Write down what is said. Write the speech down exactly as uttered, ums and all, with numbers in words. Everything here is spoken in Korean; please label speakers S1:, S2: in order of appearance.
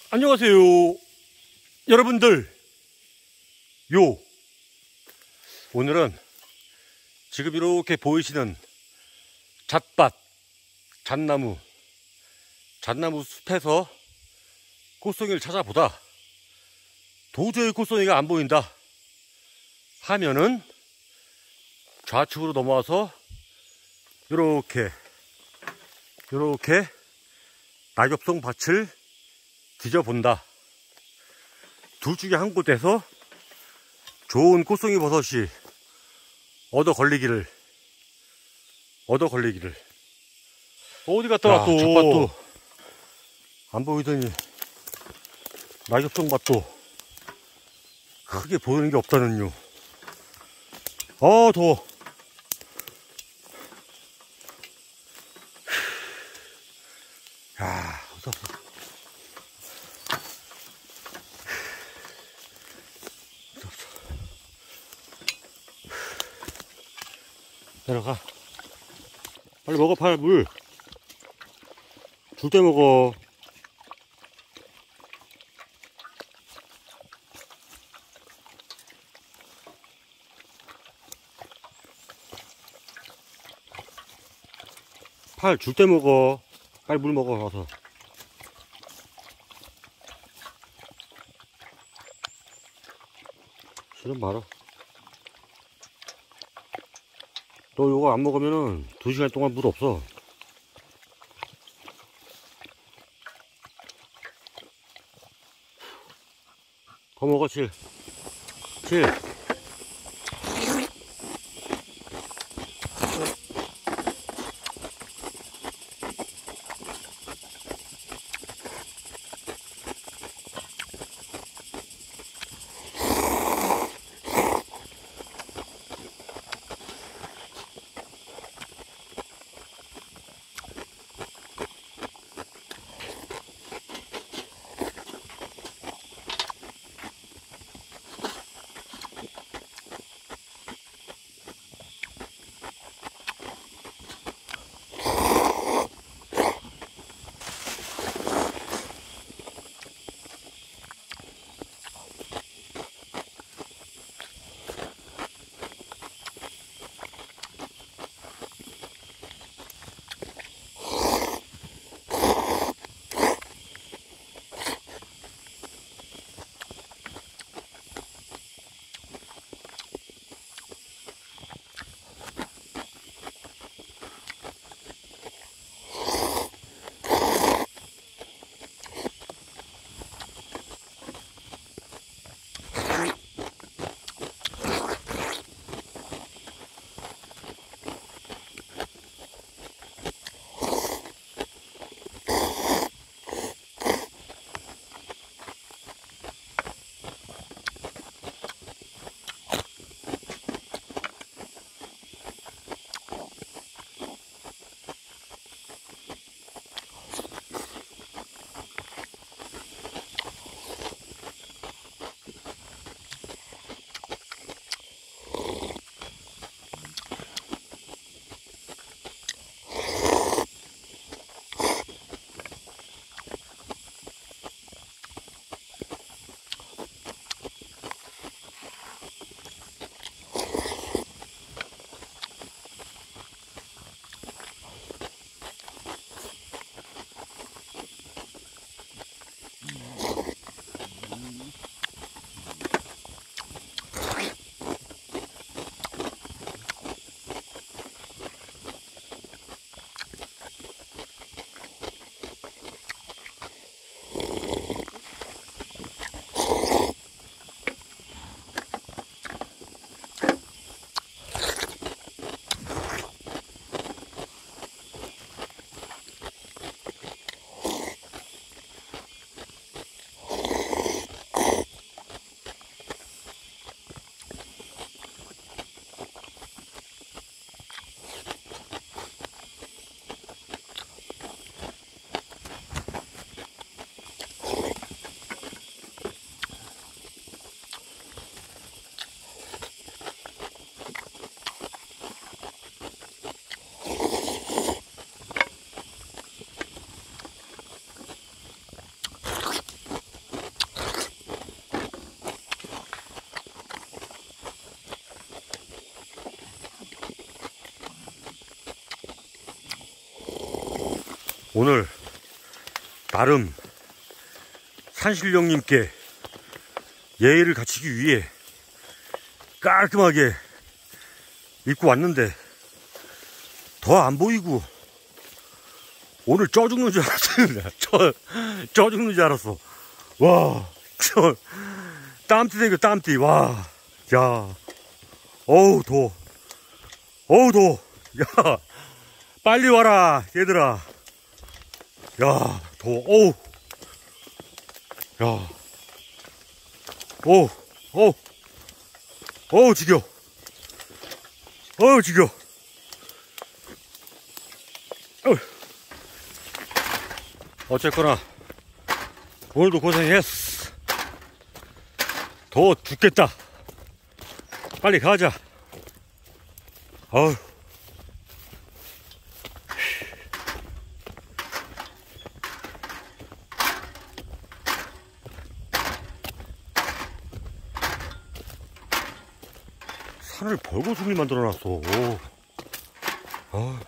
S1: 안녕하세요 여러분들. 요 오늘은 지금 이렇게 보이시는 잣밭, 잣나무 잣나무 숲에서 꽃송이를 찾아보다 도저히 꽃송이가 안 보인다 하면은 좌측으로 넘어와서 요렇게 요렇게 낙엽송 밭을 뒤져본다. 둘 중에 한 곳에서 좋은 꽃송이 버섯이 얻어 걸리기를 얻어 걸리기를. 어디 갔다가 또 잣밭도 안 보이더니 낙엽송 밭도 크게 보이는 게 없다는요. 아 더워. 야 무섭다. 내려가. 빨리 먹어. 팔 물 줄 때 먹어. 팔 줄 때 먹어. 빨리 물 먹어. 가서 싫으면 말아. 너 이거 안 먹으면은 두 시간 동안 물 없어. 더 먹어. 칠 칠. 오늘 나름 산신령님께 예의를 갖추기 위해 깔끔하게 입고 왔는데 더 안 보이고 오늘 쪄 죽는 줄 알았어. 쪄, 쪄 죽는 줄 알았어. 와, 저 땀띠 생겨 땀띠. 와, 야, 어우 더워. 어우 더워. 야, 빨리 와라 얘들아. 야, 더워. 어우, 야, 어우, 어우, 어우 지겨. 어우 지겨. 어우. 어쨌거나 오늘도 고생했어. 더워 죽겠다. 빨리 가자. 어우. 산을 벌거숭이 만들어놨어. 아.